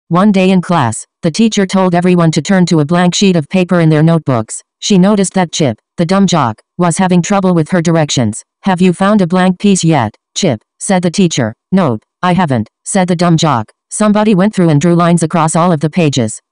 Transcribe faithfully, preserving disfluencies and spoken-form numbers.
One day in class, the teacher told everyone to turn to a blank sheet of paper in their notebooks. She noticed that Chip, the dumb jock, was having trouble with her directions. "Have you found a blank piece yet, Chip?" said the teacher. "Nope, I haven't," said the dumb jock. Somebody went through and drew lines across all of the pages.